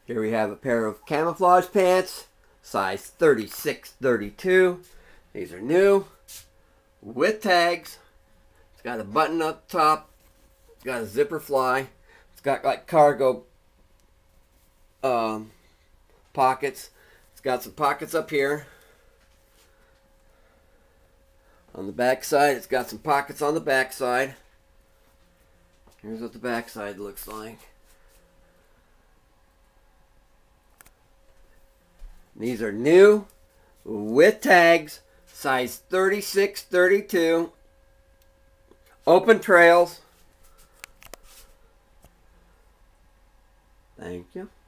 Here we have a pair of camouflage pants, size 36-32. These are new, with tags. It's got a button up top. It's got a zipper fly. It's got like cargo pockets. It's got some pockets up here. On the back side, it's got some pockets on the back side. Here's what the back side looks like. These are new, with tags, size 36-32. Open trails. Thank you.